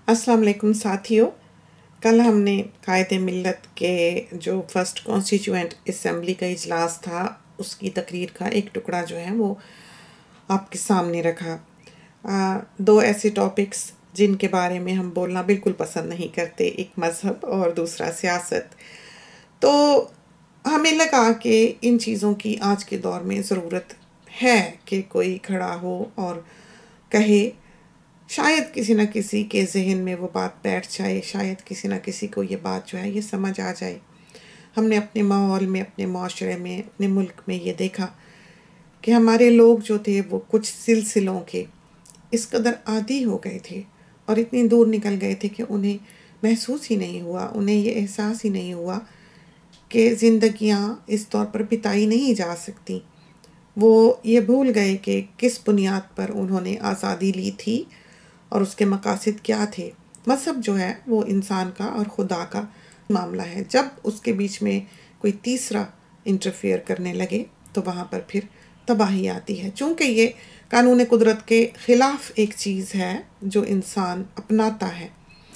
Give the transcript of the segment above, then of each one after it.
अस्सलाम वालेकुम साथियों। कल हमने कायदे मिल्लत के जो फर्स्ट कॉन्स्टिट्यूएंट असम्बली का इजलास था उसकी तकरीर का एक टुकड़ा जो है वो आपके सामने रखा। दो ऐसे टॉपिक्स जिनके बारे में हम बोलना बिल्कुल पसंद नहीं करते, एक मज़हब और दूसरा सियासत। तो हमें लगा कि इन चीज़ों की आज के दौर में ज़रूरत है कि कोई खड़ा हो और कहे। शायद किसी न किसी के जहन में वो बात बैठ जाए, शायद किसी न किसी को ये बात जो है ये समझ आ जाए। हमने अपने माहौल में, अपने माशरे में, अपने मुल्क में ये देखा कि हमारे लोग जो थे वो कुछ सिलसिलों के इस कदर आदी हो गए थे और इतनी दूर निकल गए थे कि उन्हें महसूस ही नहीं हुआ, उन्हें ये एहसास ही नहीं हुआ कि ज़िंदगियाँ इस तौर पर बिताई नहीं जा सकती। वो ये भूल गए कि किस बुनियाद पर उन्होंने आज़ादी ली थी और उसके मकासद क्या थे। मज़हब जो है वो इंसान का और खुदा का मामला है। जब उसके बीच में कोई तीसरा इंटरफेयर करने लगे तो वहाँ पर फिर तबाही आती है। चूँकि ये कानून कुदरत के ख़िलाफ़ एक चीज़ है जो इंसान अपनाता है।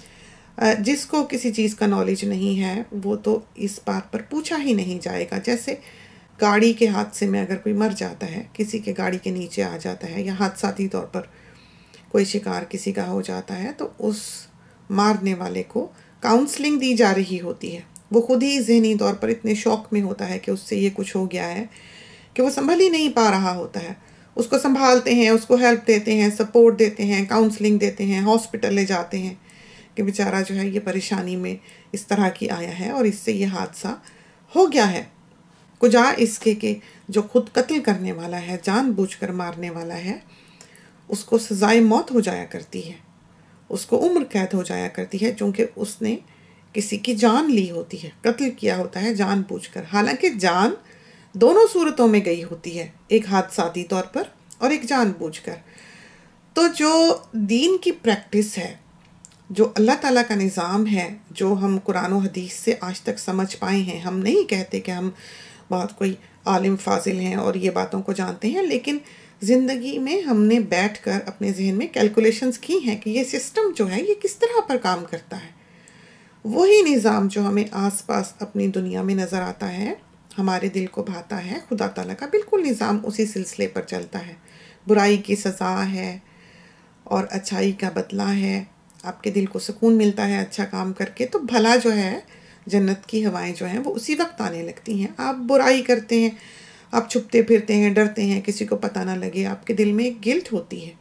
जिसको किसी चीज़ का नॉलेज नहीं है वो तो इस बात पर पूछा ही नहीं जाएगा। जैसे गाड़ी के हादसे में अगर कोई मर जाता है, किसी के गाड़ी के नीचे आ जाता है या हादसाती तौर पर कोई शिकार किसी का हो जाता है तो उस मारने वाले को काउंसलिंग दी जा रही होती है। वो खुद ही ज़हनी तौर पर इतने शौक में होता है कि उससे ये कुछ हो गया है कि वो संभल ही नहीं पा रहा होता है। उसको संभालते हैं, उसको हेल्प देते हैं, सपोर्ट देते हैं, काउंसलिंग देते हैं, हॉस्पिटल ले जाते हैं कि बेचारा जो है ये परेशानी में इस तरह की आया है और इससे ये हादसा हो गया है। कुजा इसके कि जो खुद कत्ल करने वाला है, जानबूझकर मारने वाला है, उसको सज़ाए मौत हो जाया करती है, उसको उम्र कैद हो जाया करती है, चूँकि उसने किसी की जान ली होती है, कत्ल किया होता है जानबूझकर। हालांकि जान दोनों सूरतों में गई होती है, एक हादसाती तौर पर और एक जानबूझकर। तो जो दीन की प्रैक्टिस है, जो अल्लाह ताला का निज़ाम है, जो हम कुरान और हदीस से आज तक समझ पाए हैं, हम नहीं कहते कि हम बहुत कोई आलिम फाजिल हैं और ये बातों को जानते हैं, लेकिन ज़िंदगी में हमने बैठकर अपने जहन में कैलकुलेशंस की हैं कि ये सिस्टम जो है ये किस तरह पर काम करता है। वही निज़ाम जो हमें आसपास अपनी दुनिया में नज़र आता है, हमारे दिल को भाता है, खुदा ताला का बिल्कुल निज़ाम उसी सिलसिले पर चलता है। बुराई की सज़ा है और अच्छाई का बदला है। आपके दिल को सुकून मिलता है अच्छा काम करके, तो भला जो है, जन्नत की हवाएं जो हैं वो उसी वक्त आने लगती हैं। आप बुराई करते हैं, आप छुपते फिरते हैं, डरते हैं किसी को पता ना लगे, आपके दिल में एक गिल्ट होती है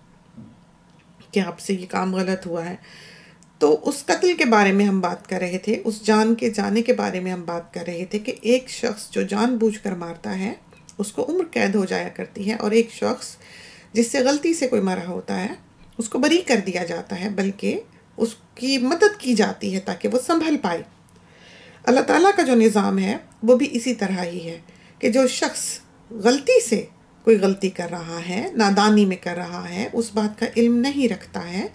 कि आपसे ये काम गलत हुआ है। तो उस कत्ल के बारे में हम बात कर रहे थे, उस जान के जाने के बारे में हम बात कर रहे थे कि एक शख्स जो जानबूझकर मारता है उसको उम्र कैद हो जाया करती है और एक शख्स जिससे गलती से कोई मरा होता है उसको बरी कर दिया जाता है, बल्कि उसकी मदद की जाती है ताकि वो संभल पाए। अल्लाह ताला का जो निज़ाम है वो भी इसी तरह ही है कि जो शख्स गलती से कोई गलती कर रहा है, नादानी में कर रहा है, उस बात का इल्म नहीं रखता है,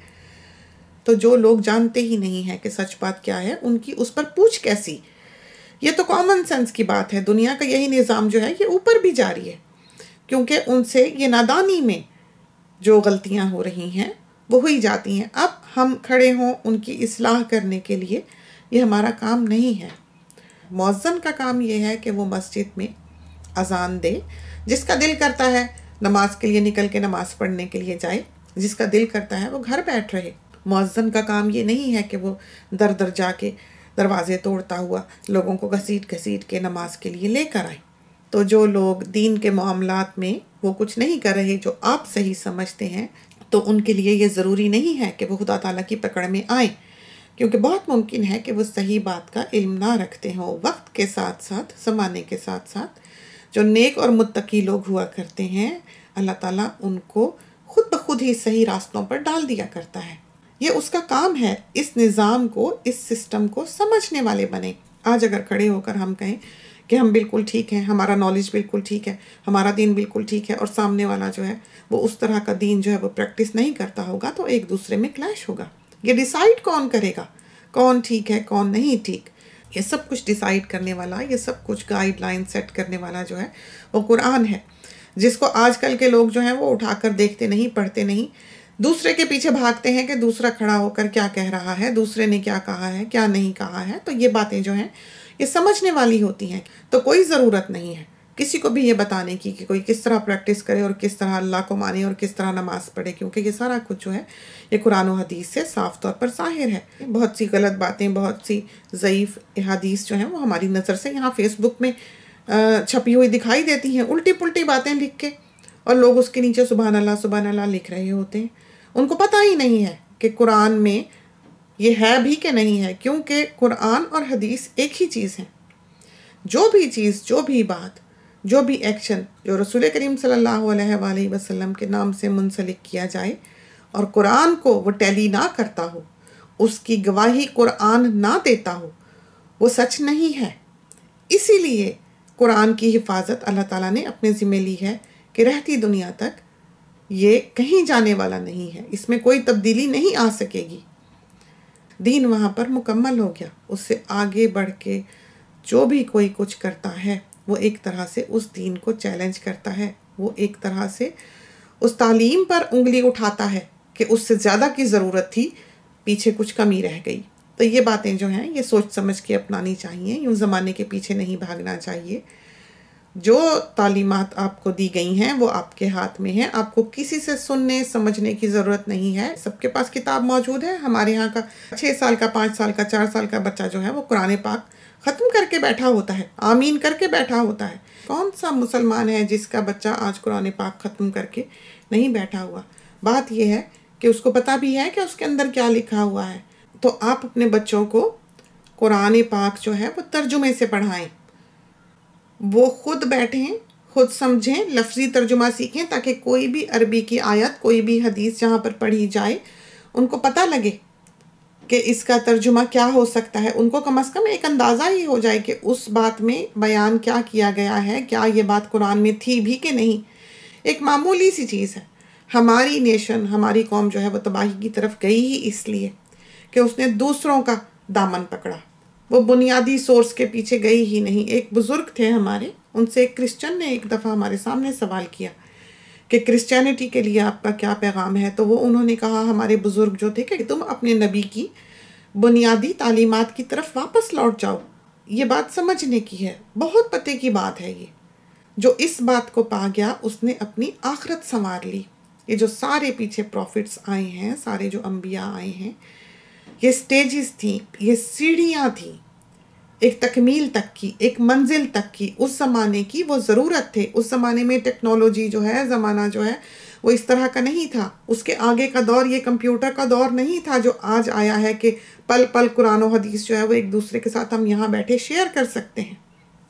तो जो लोग जानते ही नहीं हैं कि सच बात क्या है, उनकी उस पर पूछ कैसी। ये तो कॉमन सेंस की बात है। दुनिया का यही निज़ाम जो है ये ऊपर भी जारी है, क्योंकि उनसे ये नादानी में जो गलतियां हो रही हैं वो हुई जाती हैं। अब हम खड़े हों उनकी इस्लाह करने के लिए, ये हमारा काम नहीं है। मुअज्जिन का काम ये है कि वो मस्जिद में अजान दे। जिसका दिल करता है नमाज के लिए निकल के नमाज पढ़ने के लिए जाए, जिसका दिल करता है वो घर बैठ रहे। मुअज्जिन का काम ये नहीं है कि वो दर दर जाके दरवाजे तोड़ता हुआ लोगों को घसीट घसीट के नमाज के लिए लेकर आए। तो जो लोग दीन के मामलात में वो कुछ नहीं कर रहे जो आप सही समझते हैं, तो उनके लिए ये ज़रूरी नहीं है कि वो खुदा ताला की पकड़ में आए, क्योंकि बहुत मुमकिन है कि वो सही बात का इल्म ना रखते हों। वक्त के साथ साथ, ज़माने के साथ साथ जो नेक और मुत्तकी लोग हुआ करते हैं, अल्लाह ताला उनको खुद ब खुद ही सही रास्तों पर डाल दिया करता है। ये उसका काम है। इस निज़ाम को, इस सिस्टम को समझने वाले बने। आज अगर खड़े होकर हम कहें कि हम बिल्कुल ठीक हैं, हमारा नॉलेज बिल्कुल ठीक है, हमारा दीन बिल्कुल ठीक है, और सामने वाला जो है वो उस तरह का दीन जो है वो प्रैक्टिस नहीं करता होगा, तो एक दूसरे में क्लैश होगा। ये डिसाइड कौन करेगा कौन ठीक है कौन नहीं ठीक? ये सब कुछ डिसाइड करने वाला, ये सब कुछ गाइडलाइन सेट करने वाला जो है वो कुरान है, जिसको आजकल के लोग जो हैं वो उठाकर देखते नहीं, पढ़ते नहीं। دوسرے کے پیچھے بھاگتے ہیں کہ دوسرا کھڑا ہو کر کیا کہہ رہا ہے، دوسرے نے کیا کہا ہے، کیا نہیں کہا ہے. تو یہ باتیں جو ہیں یہ سمجھنے والی ہوتی ہیں. تو کوئی ضرورت نہیں ہے کسی کو بھی یہ بتانے کی کہ کوئی کس طرح پریکٹس کرے اور کس طرح اللہ کو مانے اور کس طرح نماز پڑھے، کیونکہ یہ سارا کچھ جو ہے یہ قرآن و حدیث سے صاف طور پر ظاہر ہے. بہت سی غلط باتیں، بہت سی ضعیف احادیث جو ہیں وہ ہماری نظر سے یہاں فیس بک میں چھپی ہوئی دکھائی دیتی ہیں، الٹی پلٹی باتیں لکھ کے، اور لوگ اس کے نیچے سبحان اللہ لکھ رہے ہوتے ہیں. ان کو پتہ ہی نہیں ہے کہ قرآن میں یہ ہے بھی کہ نہیں ہے، کیونکہ قرآن اور حدیث ایک ہی چیز ہیں. جو بھی چیز، جو بھی بات، جو بھی ایکشن جو رسول کریم صلی اللہ علیہ وآلہ وسلم کے نام سے منسلک کیا جائے اور قرآن کو وہ ٹیلی نہ کرتا ہو، اس کی گواہی قرآن نہ دیتا ہو، وہ سچ نہیں ہے. اسی لیے قرآن کی حفاظت اللہ تعالیٰ نے اپنے ذمہ لی ہے کہ رہتی دنیا تک یہ کہیں جانے والا نہیں ہے، اس میں کوئی تبدیلی نہیں آ سکے گی. دین وہاں پر مکمل ہو گیا. اس سے آگے بڑھ کے جو بھی کوئی کچھ کرتا ہے وہ ایک طرح سے اس دین کو چیلنج کرتا ہے، وہ ایک طرح سے اس تعلیم پر انگلی اٹھاتا ہے کہ اس سے زیادہ کی ضرورت تھی، پیچھے کچھ کمی رہ گئی. تو یہ باتیں جو ہیں یہ سوچ سمجھ کے اپنانی چاہیے، یوں زمانے کے پیچھے نہیں بھاگنا چاہیے. جو تعلیمات آپ کو دی گئی ہیں وہ آپ کے ہاتھ میں ہیں، آپ کو کسی سے سننے سمجھنے کی ضرورت نہیں ہے. سب کے پاس کتاب موجود ہے. ہمارے ہاں کا 6 سال کا، 5 سال کا، 4 سال کا بچہ جو ہے وہ قرآن پاک ختم کر کے بیٹھا ہوتا ہے، آمین کر کے بیٹھا ہوتا ہے. کون سا مسلمان ہے جس کا بچہ آج قرآن پاک ختم کر کے نہیں بیٹھا ہوا؟ بات یہ ہے کہ اس کو پتہ بھی ہے کہ اس کے اندر کیا لکھا ہوا ہے. تو آپ اپنے بچوں کو قرآن پاک جو ہے وہ ترجمے سے پڑھائیں، وہ خود بیٹھیں، خود سمجھیں، لفظی ترجمہ سیکھیں، تاکہ کوئی بھی عربی کی آیت، کوئی بھی حدیث جہاں پر پڑھی جائے ان کو پتہ لگے کہ اس کا ترجمہ کیا ہو سکتا ہے. ان کو کم از کم ایک اندازہ ہی ہو جائے کہ اس بات میں بیان کیا کیا گیا ہے، کیا یہ بات قرآن میں تھی بھی کہ نہیں. ایک معمولی سی چیز ہے. ہماری نیشن، ہماری قوم جو ہے وہ تباہی کی طرف گئی ہی اس لیے کہ اس نے دوسروں کا دامن پکڑا، وہ بنیادی سورس کے پیچھے گئی ہی نہیں. ایک بزرگ تھے ہمارے، ان سے ایک کرسچن نے ایک دفعہ ہمارے سامنے سوال کیا کہ کرسچینٹی کے لیے آپ کا کیا پیغام ہے. تو وہ انہوں نے کہا، ہمارے بزرگ جو تھے، کہ تم اپنے نبی کی بنیادی تعلیمات کی طرف واپس لوٹ جاؤ. یہ بات سمجھنے کی ہے، بہت پتے کی بات ہے. یہ جو اس بات کو پا گیا اس نے اپنی آخرت سنوار لی. یہ جو سارے پیچھے پروفٹس آئے ہیں، سارے جو انبیاء آئے ہیں، یہ سٹیجز تھیں، یہ سیڑھیاں تھیں ایک تکمیل تک کی، ایک منزل تک کی. اس زمانے کی وہ ضرورت تھے. اس زمانے میں ٹیکنالوجی جو ہے، زمانہ جو ہے وہ اس طرح کا نہیں تھا. اس کے آگے کا دور یہ کمپیوٹر کا دور نہیں تھا جو آج آیا ہے کہ پل پل قرآن و حدیث جو ہے وہ ایک دوسرے کے ساتھ ہم یہاں بیٹھے شیئر کر سکتے ہیں.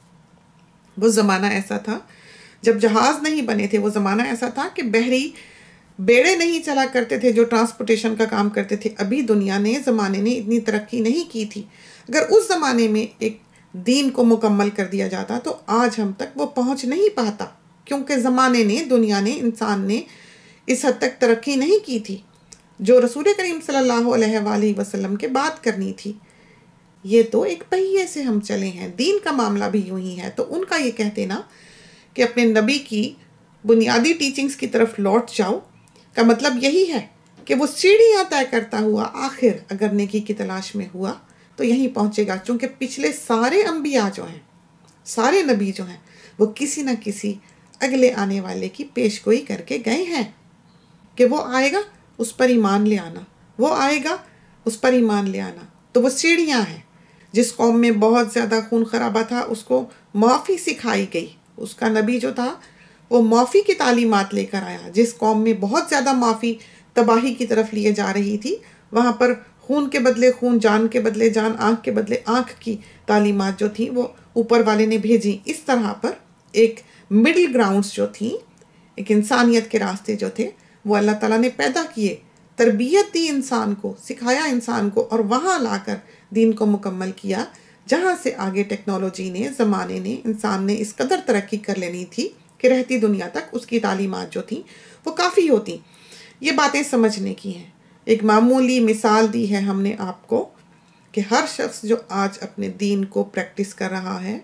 وہ زمانہ ایسا تھا جب جہاز نہیں بنے تھے. وہ زمانہ ایسا تھا کہ بحری بیڑے نہیں چلا کرتے تھے جو ٹرانسپورٹیشن کا کام کرتے تھے. ابھی دنیا نے، زمانے نے اتنی ترقی نہیں کی تھی. اگر اس زمانے میں ایک دین کو مکمل کر دیا جاتا تو آج ہم تک وہ پہنچ نہیں پاتا، کیونکہ زمانے نے، دنیا نے، انسان نے اس حد تک ترقی نہیں کی تھی جو رسول کریم صلی اللہ علیہ وآلہ وسلم کے بات کرنی تھی. یہ تو ایک پہیے سے ہم چلے ہیں. دین کا معاملہ بھی یوں ہی ہے. تو ان کا یہ کہتے نا کہ اپنے نبی کی بنیادی ٹیچنگز کی طرف لوٹ جاؤ کا مطلب یہی ہے کہ وہ سیڑھیاں طے کرتا ہوا آخر اگر نیکی کی تلاش میں ہوا تو یہیں پہنچے گا. چونکہ پچھلے سارے انبیاء جو ہیں، سارے نبی جو ہیں، وہ کسی نہ کسی اگلے آنے والے کی پیش گوئی کر کے گئے ہیں کہ وہ آئے گا، اس پر ایمان لے آنا، وہ آئے گا، اس پر ایمان لے آنا. تو وہ سیڑھیاں ہیں. جس قوم میں بہت زیادہ خون خرابہ تھا اس کو معافی سکھائی گئی. اس کا نبی جو تھا وہ معافی کی تعلیمات لے کر آیا. جس قوم میں بہت زیادہ معافی، تباہی کی طرف لیے جا رہی تھی، وہاں پر خون کے بدلے خون، جان کے بدلے جان، آنکھ کے بدلے آنکھ کی تعلیمات جو تھیں وہ اوپر والے نے بھیجی. اس طرح پر ایک مڈل گراؤنڈز جو تھیں، ایک انسانیت کے راستے جو تھے وہ اللہ تعالیٰ نے پیدا کیے، تربیت دی انسان کو، سکھایا انسان کو، اور وہاں لا کر دین کو مکمل کیا جہاں سے آگے ٹیکنالوجی نے، زمانے نے، انسان نے اس قدر ترقی کر لینی تھی کہ رہتی دنیا تک اس کی تعلیمات جو تھیں وہ کافی ہوتی. یہ باتیں سمجھنے کی ہیں. ایک معمولی مثال دی ہے ہم نے آپ کو کہ ہر شخص جو آج اپنے دین کو پریکٹس کر رہا ہے،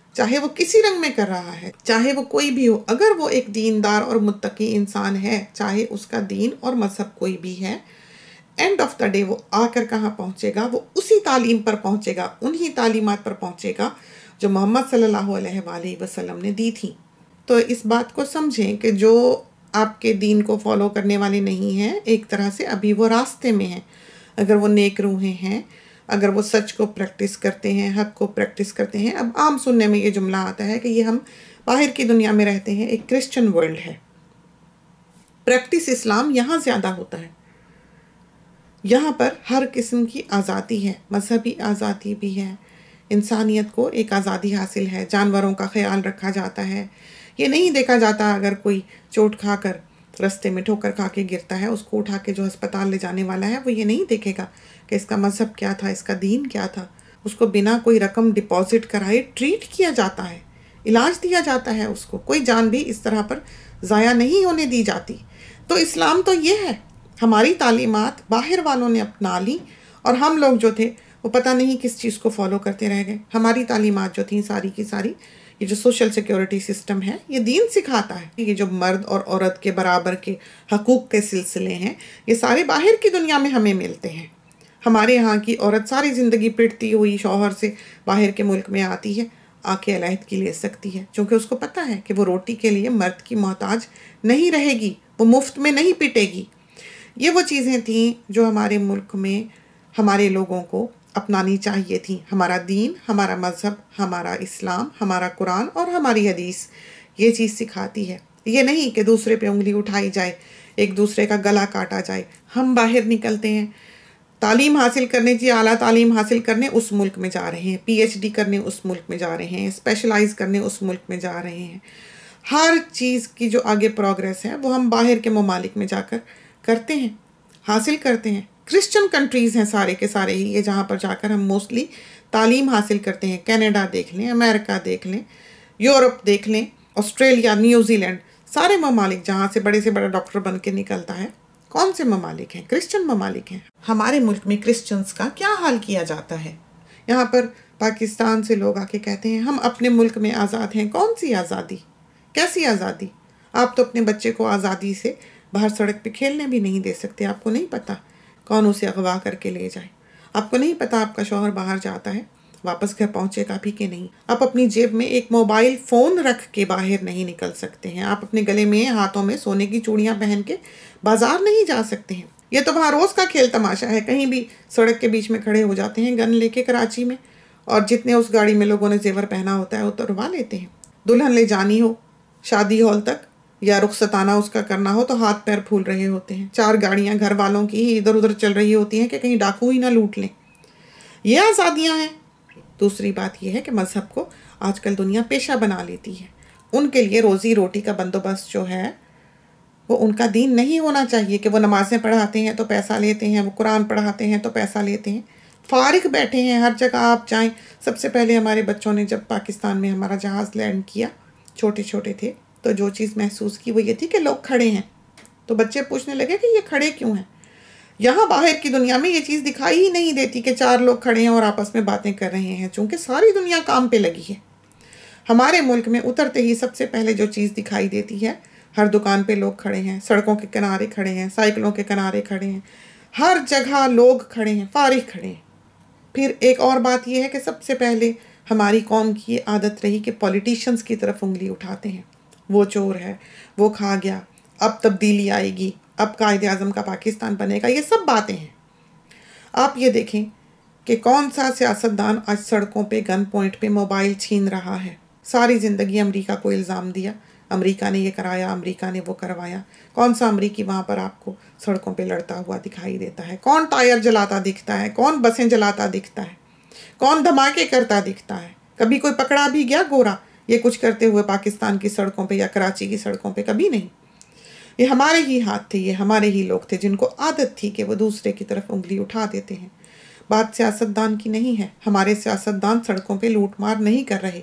چاہے وہ کسی رنگ میں کر رہا ہے، چاہے وہ کوئی بھی ہو، اگر وہ ایک دیندار اور متقی انسان ہے، چاہے اس کا دین اور مذہب کوئی بھی ہے، اینڈ آف دا ڈے وہ آ کر کہاں پہنچے گا؟ وہ اسی تعلیم پر پہنچے گا، انہی تعلیمات پر پہنچے گا جو محمد صلی اللہ علیہ وآلہ وسلم نے دی تھی۔ تو اس بات کو سمجھیں کہ جو آپ کے دین کو فالو کرنے والے نہیں ہیں، ایک طرح سے ابھی وہ راستے میں ہیں۔ اگر وہ نیک روحیں ہیں، اگر وہ سچ کو پریکٹس کرتے ہیں، حق کو پریکٹس کرتے ہیں۔ اب عام سننے میں یہ جملہ آتا ہے کہ یہ ہم باہر کی دنیا میں رہتے ہیں، ایک کرسچن ورلڈ ہے، پریکٹس اسلام یہاں زیادہ ہوتا ہے۔ یہاں پر ہر قسم کی آزادی ہے، مذہبی آزادی بھی ہے، انسانیت کو ایک آزادی حاصل ہے، جانوروں کا خیال رکھا جاتا ہے۔ یہ نہیں دیکھا جاتا اگر کوئی چوٹ کھا کر رستے میں ٹھوکر کھا کے گرتا ہے، اس کو اٹھا کے جو ہسپتال لے جانے والا ہے وہ یہ نہیں دیکھے گا کہ اس کا مذہب کیا تھا، اس کا دین کیا تھا۔ اس کو بنا کوئی رقم ڈپازٹ کرائے ٹریٹ کیا جاتا ہے، علاج دیا جاتا ہے، اس کو کوئی جان بھی اس طرح پر ضائع نہیں ہونے دی جاتی۔ تو اسلام تو یہ ہے، ہماری تعلیمات باہر والوں نے اپنا لی اور ہم لوگ جو تھے وہ پتہ نہیں کس چیز کو فالو کرتے رہ گئے۔ ہماری تعلیمات جو تھیں ساری کی ساری، یہ جو سوشل سیکیورٹی سسٹم ہے، یہ دین سکھاتا ہے۔ یہ جو مرد اور عورت کے برابر کے حقوق کے سلسلے ہیں، یہ سارے باہر کی دنیا میں ہمیں ملتے ہیں۔ ہمارے ہاں کی عورت ساری زندگی پٹتی ہوئی شوہر سے باہر کے ملک میں آتی ہے، آ کے علیحدگی لے سکتی ہے، چونکہ اس کو پتہ ہے کہ وہ روٹی کے لیے مرد کی محتاج نہیں رہے گی، وہ مفت میں نہیں پٹے گی۔ یہ وہ چیزیں تھیں جو ہمارے ملک میں ہمارے لوگوں کو اپنانی چاہیے تھیں۔ ہمارا دین، ہمارا مذہب، ہمارا اسلام، ہمارا قرآن اور ہماری حدیث یہ چیز سکھاتی ہے۔ یہ نہیں کہ دوسرے پہ انگلی اٹھائی جائے، ایک دوسرے کا گلا کاٹا جائے۔ ہم باہر نکلتے ہیں، تعلیم حاصل کرنے کی، اعلیٰ تعلیم حاصل کرنے اس ملک میں جا رہے ہیں، پی ایچ ڈی کرنے اس ملک میں جا رہے ہیں، اسپیشلائز کرنے اس ملک میں جا رہے ہیں۔ ہر چیز کی جو آگے پروگریس ہے وہ ہم باہر کے ممالک میں جا کر کرتے ہیں، حاصل کرتے ہیں۔ کرسچن کنٹریز ہیں سارے کے سارے ہی یہ، جہاں پر جا کر ہم موسٹلی تعلیم حاصل کرتے ہیں۔ کینیڈا دیکھ لیں، امریکہ دیکھ لیں، یورپ دیکھ لیں، آسٹریلیا، نیوزی لینڈ، سارے ممالک جہاں سے بڑا ڈاکٹر بن کے نکلتا ہے، کون سے ممالک ہیں؟ کرسچن ممالک ہیں۔ ہمارے ملک میں کرسچنز کا کیا حال کیا جاتا ہے؟ یہاں پر پاکستان سے لوگ آ کے کہتے ہیں ہم اپنے ملک میں آزاد ہیں۔ کون سی آزادی؟ کیسی آزادی؟ آپ تو اپنے بچے کو آزادی سے باہر سڑک پہ کھیلنے بھی نہیں دے سکتے۔ آپ کو نہیں پتہ کون اسے اغوا کر کے لے جائے، آپ کو نہیں پتہ آپ کا شوہر باہر جاتا ہے واپس گھر پہنچے گا بھی کہ نہیں۔ آپ اپنی جیب میں ایک موبائل فون رکھ کے باہر نہیں نکل سکتے ہیں، آپ اپنے گلے میں ہاتھوں میں سونے کی چوڑیاں پہن کے بازار نہیں جا سکتے ہیں۔ یہ تو وہاں روز کا کھیل تماشا ہے، کہیں بھی سڑک کے بیچ میں کھڑے ہو جاتے ہیں گن لے کے کراچی میں، اور جتنے اس گاڑی میں لوگوں نے زیور پہنا ہوتا ہے اتروا لیتے ہیں۔ دلہن لے جانی ہو شادی ہال تک یا رخصتانہ اس کا کرنا ہو تو ہاتھ پیر پھول رہے ہوتے ہیں، 4 گاڑیاں گھر والوں کی ہی ادھر ادھر چل رہی ہوتی ہیں کہ کہیں ڈاکو ہی نہ لوٹ لیں۔ یہ آزادیاں ہیں۔ دوسری بات یہ ہے کہ مذہب کو آج کل دنیا پیشہ بنا لیتی ہے، ان کے لیے روزی روٹی کا بندوبست جو ہے وہ ان کا دین نہیں ہونا چاہیے کہ وہ نمازیں پڑھاتے ہیں تو پیسہ لیتے ہیں، وہ قرآن پڑھاتے ہیں تو پیسہ لیتے ہیں، فارغ بیٹھے ہیں ہر جگہ آپ جائیں۔ سب سے پہلے ہمارے بچوں نے جب پاکستان میں ہمارا جہاز لینڈ کیا، چھوٹے چھوٹے تھے، تو جو چیز محسوس کی وہ یہ تھی کہ لوگ کھڑے ہیں، تو بچے پوچھنے لگے کہ یہ کھڑے کیوں ہیں؟ یہاں باہر کی دنیا میں یہ چیز دکھائی ہی نہیں دیتی کہ 4 لوگ کھڑے ہیں اور آپس میں باتیں کر رہے ہیں، چونکہ ساری دنیا کام پہ لگی ہے۔ ہمارے ملک میں اترتے ہی سب سے پہلے جو چیز دکھائی دیتی ہے، ہر دکان پہ لوگ کھڑے ہیں، سڑکوں کے کنارے کھڑے ہیں، سائیکلوں کے کنارے کھڑے ہیں، ہر جگہ لوگ کھڑے ہیں، فارغ کھڑے ہیں۔ پھر ایک اور بات یہ ہے کہ سب سے پہلے ہماری قوم کی یہ عادت رہی کہ پولیٹیشنز کی طرف انگلی اٹھاتے ہیں، وہ چور ہے، وہ کھا گیا، اب تبدیلی آئے گی، اب قائد اعظم کا پاکستان بنے گا، یہ سب باتیں ہیں۔ آپ یہ دیکھیں کہ کون سا سیاستدان آج سڑکوں پہ گن پوائنٹ پہ موبائل چھین رہا ہے۔ ساری زندگی امریکہ کو الزام دیا، امریکہ نے یہ کرایا، امریکہ نے وہ کروایا۔ کون سا امریکی وہاں پر آپ کو سڑکوں پہ لڑتا ہوا دکھائی دیتا ہے؟ کون ٹائر جلاتا دکھتا ہے؟ کون بسیں جلاتا دکھتا ہے؟ کون دھماکے کرتا دکھتا ہے؟ کبھی کوئی پکڑا بھی گیا گورا یہ کچھ کرتے ہوئے پاکستان کی سڑکوں پہ یا کراچی کی سڑکوں پہ؟ کبھی نہیں۔ یہ ہمارے ہی ہاتھ تھے، یہ ہمارے ہی لوگ تھے جن کو عادت تھی کہ وہ دوسرے کی طرف انگلی اٹھا دیتے ہیں۔ بات سیاستدان کی نہیں ہے، ہمارے سیاستدان سڑکوں پہ لوٹ مار نہیں کر رہے۔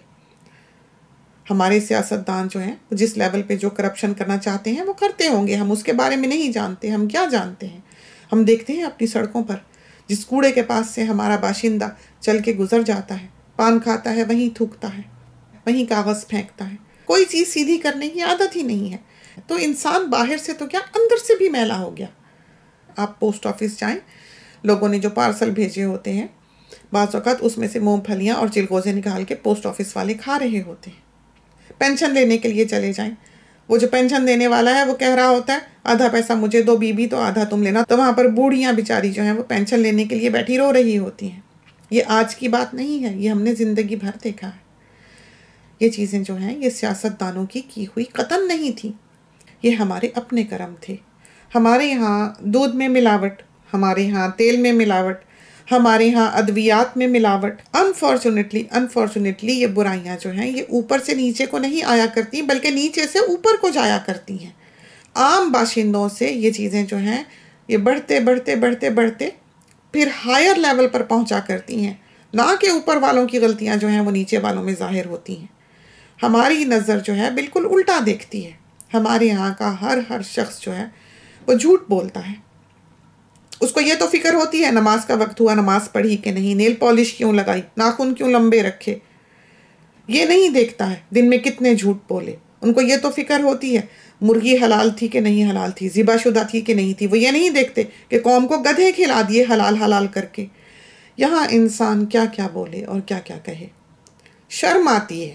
ہمارے سیاستدان جو ہیں جس لیول پہ جو کرپشن کرنا چاہتے ہیں وہ کرتے ہوں گے، ہم اس کے بارے میں نہیں جانتے، ہم کیا جانتے ہیں؟ ہم دیکھتے ہیں اپنی سڑکوں پر جس کوڑے کے پاس سے ہمارا باشندہ چل کے گزر جاتا ہے، پان کھاتا ہے، وہیں تھوکتا ہے، وہیں کاغذ پھینکتا ہے. کوئی چیز سیدھی کرنے کی عادت ہی نہیں ہے. تو انسان باہر سے تو کیا اندر سے بھی میلا ہو گیا. آپ پوسٹ آفس جائیں، لوگوں نے جو پارسل بھیجے ہوتے ہیں بعض اوقات اس میں سے مونگ پھلیاں اور چلگوزے نکال کے پوسٹ آفس والے کھا رہے ہوتے ہیں. پینشن لینے کے لیے چلے جائیں، وہ جو پینشن دینے والا ہے وہ کہہ رہا ہوتا ہے آدھا پیسہ مجھے دو بیوی تو آدھا تم لینا. تو وہاں پر بوڑھیاں بیچاری جو ہیں وہ پینشن لینے کے لیے بیٹھی رو رہی ہوتی ہیں. یہ آج کی بات نہیں ہے، یہ ہم نے زندگی بھر دیکھا ہے. یہ چیزیں جو ہیں یہ سیاست دانوں کی ہوئی قطن نہیں تھی، یہ ہمارے اپنے کرم تھے. ہمارے یہاں دودھ میں ملاوٹ، ہمارے یہاں تیل میں ملاوٹ، ہمارے یہاں ادویات میں ملاوٹ. انفارچونیٹلی یہ برائیاں جو ہیں یہ اوپر سے نیچے کو نہیں آیا کرتی بلکہ نیچے سے اوپر کو جایا کرتی ہیں. عام باشندوں سے یہ چیزیں جو ہیں یہ بڑھتے بڑھتے بڑھتے بڑھتے پھر ہائر لیول پر پہنچا کرتی ہیں. نہ کہ اوپر والوں کی غلطیاں جو ہیں وہ نیچے والوں میں ظاہر ہوتی ہیں. ہماری نظر جو ہے بالکل الٹا دیکھتی ہے. ہمارے یہاں کا ہر شخص جو ہے وہ جھوٹ بولتا ہے. اس کو یہ تو فکر ہوتی ہے نماز کا وقت ہوا، نماز پڑھی کہ نہیں، نیل پالش کیوں لگائی، ناخن کیوں لمبے رکھے. یہ نہیں دیکھتا ہے دن میں کتنے جھوٹ بولے. ان کو یہ تو فکر ہوتی ہے مرغی حلال تھی کہ نہیں حلال تھی، ذبح شدہ تھی کہ نہیں تھی. وہ یہ نہیں دیکھتے کہ قوم کو گدھے کھلا دیے حلال کر کے. یہاں انسان کیا کیا بولے اور کیا کیا کہے. شرم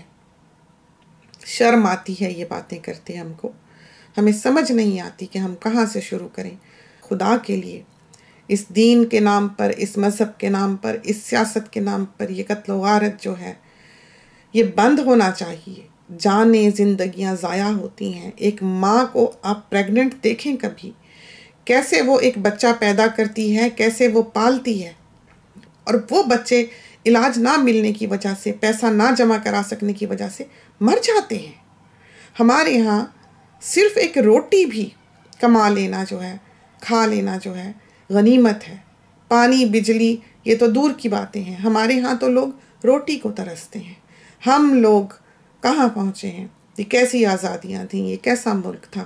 آتی ہے یہ باتیں کرتے ہم کو. ہمیں سمجھ نہیں آتی کہ ہم کہاں سے شروع کریں. خدا کے لیے اس دین کے نام پر، اس مذہب کے نام پر، اس سیاست کے نام پر یہ قتل و غارت جو ہے یہ بند ہونا چاہیے. جانیں زندگیاں ضائع ہوتی ہیں. ایک ماں کو آپ پریگننٹ دیکھیں کبھی، کیسے وہ ایک بچہ پیدا کرتی ہے، کیسے وہ پالتی ہے، اور وہ بچے علاج نہ ملنے کی وجہ سے، پیسہ نہ جمع کرا سکنے کی وجہ سے مر جاتے ہیں. ہمارے یہاں صرف ایک روٹی بھی کما لینا جو ہے، کھا لینا جو ہے غنیمت ہے. پانی بجلی یہ تو دور کی باتیں ہیں. ہمارے ہاں تو لوگ روٹی کو ترستے ہیں. ہم لوگ کہاں پہنچے ہیں. یہ کیسی آزادیاں تھیں، یہ کیسا ملک تھا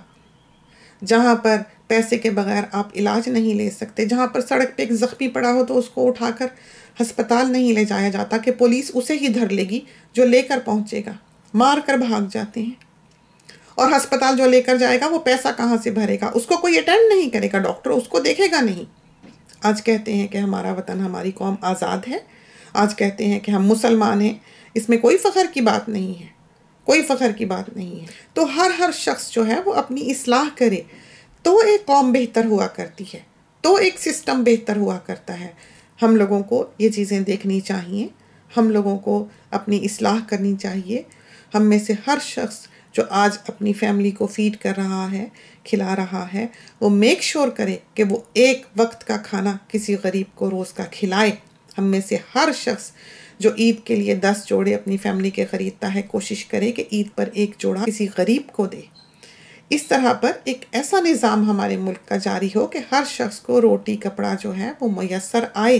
جہاں پر پیسے کے بغیر آپ علاج نہیں لے سکتے، جہاں پر سڑک پہ ایک زخمی پڑا ہو تو اس کو اٹھا کر ہسپتال نہیں لے جایا جاتا کہ پولیس اسے ہی دھر لے گی جو لے کر پہنچے گا. مار کر بھاگ جاتے ہیں. اور ہسپتال جو لے کر جائے گا وہ پیسہ کہاں سے بھرے گا، اس کو کوئی اٹینڈ نہیں کرے گا، ڈاکٹر اس کو دیکھے گا نہیں. آج کہتے ہیں کہ ہمارا وطن، ہماری قوم آزاد ہے. آج کہتے ہیں کہ ہم مسلمان ہیں. اس میں کوئی فخر کی بات نہیں ہے، کوئی فخر کی بات نہیں ہے. تو ہر شخص جو ہے وہ اپنی اصلاح کرے تو ایک قوم بہتر ہوا کرتی ہے، تو ایک سسٹم بہتر ہوا کرتا ہے. ہم لوگوں کو یہ چیزیں دیکھنی چاہیے، ہم لوگوں کو اپنی اصلاح کرنی چاہیے. ہم میں سے ہر شخص جو آج اپنی فیملی کو فیڈ کر رہا ہے، کھلا رہا ہے، وہ میک شور کرے کہ وہ ایک وقت کا کھانا کسی غریب کو روز کا کھلائے. ہم میں سے ہر شخص جو عید کے لیے 10 جوڑے اپنی فیملی کے خریدتا ہے کوشش کرے کہ عید پر ایک جوڑا کسی غریب کو دے. اس طرح پر ایک ایسا نظام ہمارے ملک کا جاری ہو کہ ہر شخص کو روٹی کپڑا جو ہے وہ میسر آئے.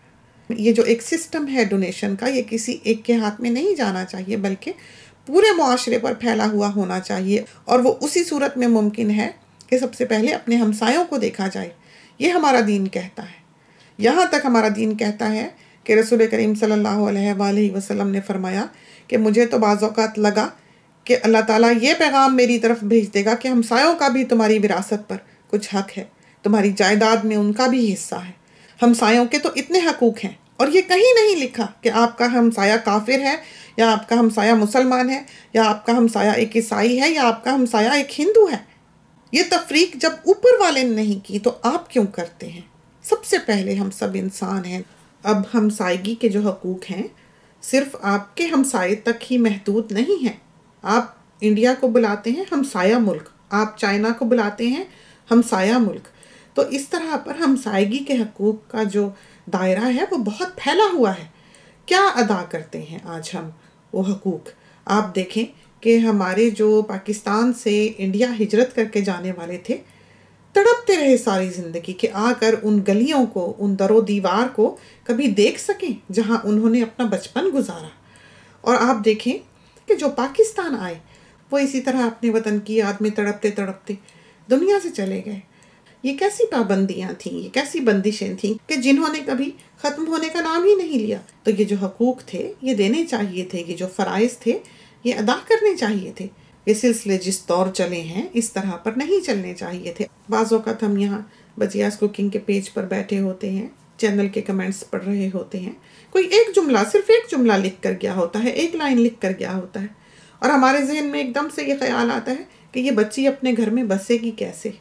یہ جو ایک سسٹم ہے ڈونیشن کا، یہ کسی ایک کے ہاتھ میں نہیں جانا چاہیے بلکہ پورے معاشرے پر پھیلا ہوا ہونا چاہیے. اور وہ اسی صورت میں ممکن ہے کہ سب سے پہلے اپنے ہمسایوں کو دیکھا جائے. یہ ہمارا دین کہتا ہے. یہاں تک ہمارا دین کہتا ہے کہ رسول کریم صلی اللہ علیہ وآلہ وسلم نے فرمایا کہ مجھے تو بعض اوقات لگا کہ اللہ تعالیٰ یہ پیغام میری طرف بھیج دے گا کہ ہمسایوں کا بھی تمہاری وراثت پر کچھ حق ہے، تمہاری جائیداد میں ان کا بھی حصہ ہے. ہمسایوں کے تو اتنے حقوق ہیں، اور یہ کہیں نہیں لکھا کہ آپ کا ہمسایہ کافر ہے، یا آپ کا ہمسایہ مسلمان ہے، یا آپ کا ہمسایہ ایک عیسائی ہے، یا آپ کا ہمسایہ ایک ہندو ہے. یہ تفریق جب اوپر والے نے نہیں کی تو آپ کیوں کرتے ہیں؟ سب سے پہلے ہم سب انسان ہیں. اب ہمسائیگی کے جو حقوق ہیں صرف آپ کے ہمسائے تک ہی محدود نہیں ہیں. آپ انڈیا کو بلاتے ہیں ہمسایہ ملک، آپ چائنا کو بلاتے ہیں ہمسایہ ملک. تو اس طرح پر ہمسائیگی کے حقوق کا جو دائرہ ہے وہ بہت پھیلا ہوا ہے. کیا ادا کرتے ہیں آج ہم وہ حقوق؟ آپ دیکھیں کہ ہمارے جو پاکستان سے انڈیا ہجرت کر کے جانے والے تھے تڑپتے رہے ساری زندگی کہ آ کر ان گلیوں کو، ان در و دیوار کو کبھی دیکھ سکیں جہاں انہوں نے اپنا بچپن گزارا. اور آپ دیکھیں کہ جو پاکستان آئے وہ اسی طرح اپنے وطن کی یاد میں تڑپتے تڑپتے دنیا سے چلے گئے. یہ کیسی پابندیاں تھیں، یہ کیسی بندشیں تھیں کہ جنہوں نے کبھی ختم ہونے کا نام ہی نہیں لیا. تو یہ جو حقوق تھے یہ دینے چاہیے تھے، یہ جو فرائض تھے یہ ادا کرنے چاہیے تھے۔ یہ سلسلے جس دور چلے ہیں اس طرح پر نہیں چلنے چاہیے تھے۔ بعض اوقات ہم یہاں بجیاز کوکنگ کے پیج پر بیٹھے ہوتے ہیں، چینل کے کمنٹس پڑھ رہے ہوتے ہیں، کوئی ایک جملہ، صرف ایک جملہ لکھ کر گیا ہوتا ہے، ایک لائن لکھ کر گیا ہوتا ہے، اور ہمارے ذہن میں ایک دم سے یہ خیال آتا ہے کہ یہ بچی اپنے گھر میں بسے گی کیسے۔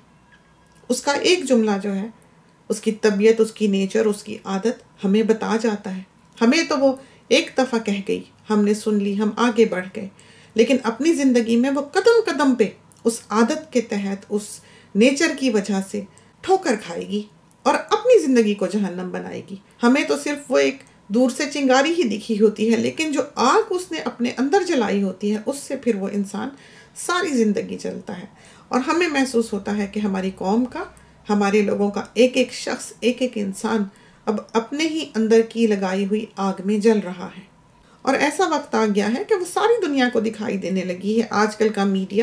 اس کا ایک جملہ جو ہے، اس کی طبیعت، اس کی نیچر، اس کی عادت ہمیں بتا جاتا ہے۔ ہمیں تو وہ ایک دفعہ کہہ گئی، ہم نے سن لی، ہم آگے بڑھ گئے، لیکن اپنی زندگی میں وہ قدم قدم پہ اس عادت کے تحت، اس نیچر کی وجہ سے ٹھوکر کھائے گی اور اپنی زندگی کو جہنم بنائے گی۔ ہمیں تو صرف وہ ایک دور سے چنگاری ہی دکھی ہوتی ہے، لیکن جو آگ اس نے اپنے اندر جلائی ہوتی ہے اس سے پھر وہ انسان ساری زندگی جلتا ہے، اور ہمیں محسوس ہوتا ہے کہ ہماری قوم کا، ہمارے لوگوں کا ایک ایک شخص، ایک ایک انسان اب اپنے ہی اندر کی لگائی ہوئی آگ میں جل رہا ہے۔ اور ایسا وقت آ گیا ہے کہ وہ ساری دنیا کو دکھائی دینے لگی ہے۔ آج کل کا میڈیا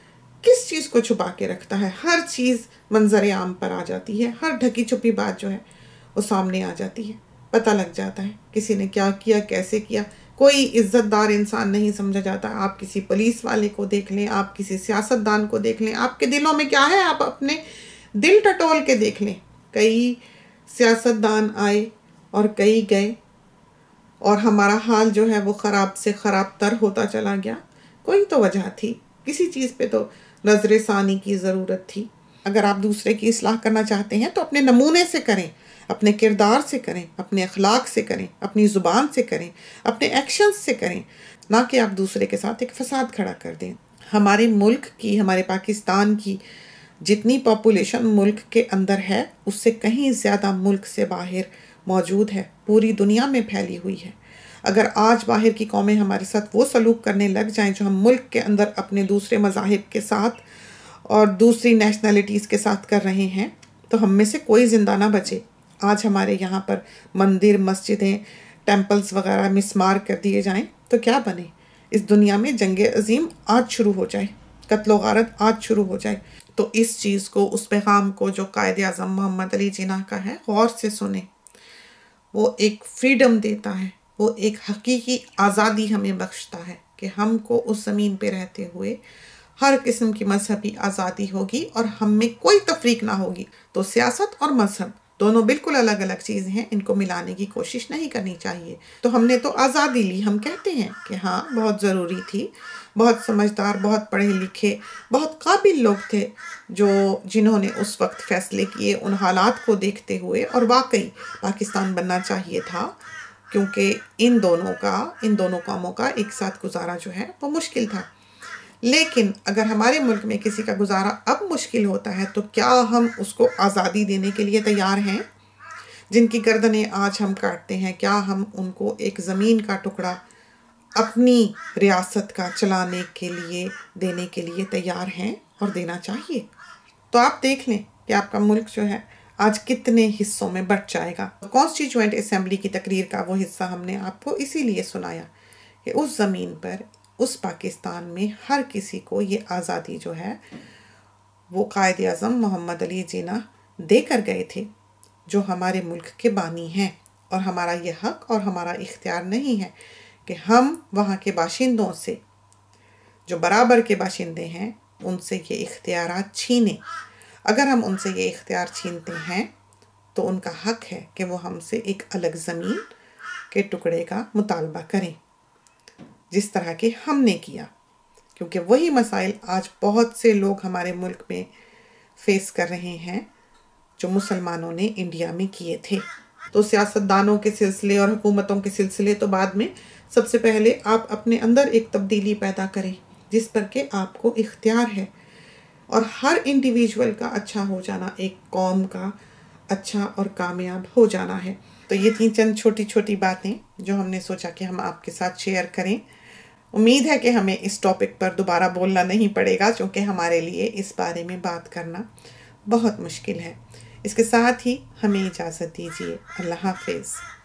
کس چیز کو چھپا کے رکھتا ہے؟ ہر چیز منظر عام پر آ جاتی ہے، ہر ڈھکی چھپی بات جو ہے وہ سامنے آ جاتی ہے، پتہ لگ جاتا ہے کسی نے کیا کیا، کیسے کیا۔ کوئی عزت دار انسان نہیں سمجھا جاتا۔ آپ کسی پولیس والے کو دیکھ لیں، آپ کسی سیاست دان کو دیکھ لیں، آپ کے دلوں میں کیا ہے آپ اپنے دل ٹٹول کے دیکھ لیں۔ کئی سیاست دان آئے اور کئی گئے، اور ہمارا حال جو ہے وہ خراب سے خراب تر ہوتا چلا گیا۔ کوئی تو وجہ تھی، کسی چیز پہ تو نظر ثانی کی ضرورت تھی۔ اگر آپ دوسرے کی اصلاح کرنا چاہتے ہیں تو اپنے نمونے سے کریں، اپنے کردار سے کریں، اپنے اخلاق سے کریں، اپنی زبان سے کریں، اپنے ایکشنز سے کریں، نہ کہ آپ دوسرے کے ساتھ ایک فساد کھڑا کر دیں۔ ہمارے ملک کی، ہمارے پاکستان کی جتنی پاپولیشن ملک کے اندر ہے اس سے کہیں زیادہ ملک سے باہر موجود ہے، پوری دنیا میں پھیلی ہوئی ہے۔ اگر آج باہر کی قومیں ہمارے ساتھ وہ سلوک کرنے لگ جائیں جو ہم ملک کے اندر اپنے دوسرے مذاہب کے ساتھ اور دوسری نیشنلٹیز کے ساتھ کر رہے ہیں تو ہم میں سے کوئی زندہ نہ بچے۔ آج ہمارے یہاں پر مندر، مسجدیں، ٹیمپلز وغیرہ مسمار کر دیے جائیں تو کیا بنے؟ اس دنیا میں جنگ عظیم آج شروع ہو جائے، قتل و غارت آج شروع ہو جائے۔ تو اس چیز کو، اس پیغام کو جو قائد اعظم محمد علی جناح کا ہے، غور سے سنیں۔ وہ ایک فریڈم دیتا ہے، وہ ایک حقیقی آزادی ہمیں بخشتا ہے کہ ہم کو اس زمین پہ رہتے ہوئے ہر قسم کی مذہبی آزادی ہوگی اور ہم میں کوئی تفریق نہ ہوگی۔ تو سیاست اور مذہب دونوں بالکل الگ الگ چیزیں ہیں، ان کو ملانے کی کوشش نہیں کرنی چاہیے۔ تو ہم نے تو آزادی لی، ہم کہتے ہیں کہ ہاں بہت ضروری تھی، بہت سمجھدار، بہت پڑھے لکھے، بہت قابل لوگ تھے جنہوں نے اس وقت فیصلے کیے ان حالات کو دیکھتے ہوئے، اور واقعی پاکستان بننا چاہیے تھا، کیونکہ ان دونوں قوموں کا ایک ساتھ گزارا جو ہے وہ مشکل تھا۔ لیکن اگر ہمارے ملک میں کسی کا گزارا اب مشکل ہوتا ہے تو کیا ہم اس کو آزادی دینے کے لیے تیار ہیں؟ جن کی گردنیں آج ہم کاٹتے ہیں، کیا ہم ان کو ایک زمین کا ٹکڑا اپنی ریاست کا چلانے کے لیے دینے کے لیے تیار ہیں اور دینا چاہیے؟ تو آپ دیکھ لیں کہ آپ کا ملک جو ہے آج کتنے حصوں میں بٹ جائے گا۔ کانسٹیٹیوئنٹ اسمبلی کی تقریر کا وہ حصہ ہم نے آپ کو اسی لیے سنایا کہ اس زمین پر، اس پاکستان میں ہر کسی کو یہ آزادی جو ہے وہ قائد اعظم محمد علی جناح دے کر گئے تھے، جو ہمارے ملک کے بانی ہیں، اور ہمارا یہ حق اور ہمارا اختیار نہیں ہے کہ ہم وہاں کے باشندوں سے، جو برابر کے باشندے ہیں، ان سے یہ اختیارات چھینیں۔ اگر ہم ان سے یہ اختیار چھینتے ہیں تو ان کا حق ہے کہ وہ ہم سے ایک الگ زمین کے ٹکڑے کا مطالبہ کریں، جس طرح کہ ہم نے کیا، کیونکہ وہی مسائل آج بہت سے لوگ ہمارے ملک میں فیس کر رہے ہیں جو مسلمانوں نے انڈیا میں کیے تھے۔ تو سیاستدانوں کے سلسلے اور حکومتوں کے سلسلے تو بعد میں، سب سے پہلے آپ اپنے اندر ایک تبدیلی پیدا کریں جس پر کہ آپ کو اختیار ہے، اور ہر انڈیویجول کا اچھا ہو جانا ایک قوم کا اچھا اور کامیاب ہو جانا ہے۔ تو یہ تھیں چند چھوٹی چھوٹی باتیں جو ہم نے سوچا کہ ہم آپ کے ساتھ شیئر کریں۔ امید ہے کہ ہمیں اس ٹاپک پر دوبارہ بولنا نہیں پڑے گا، چونکہ ہمارے لیے اس بارے میں بات کرنا بہت مشکل ہے۔ اس کے ساتھ ہی ہمیں اجازت دیجیے۔ اللہ حافظ۔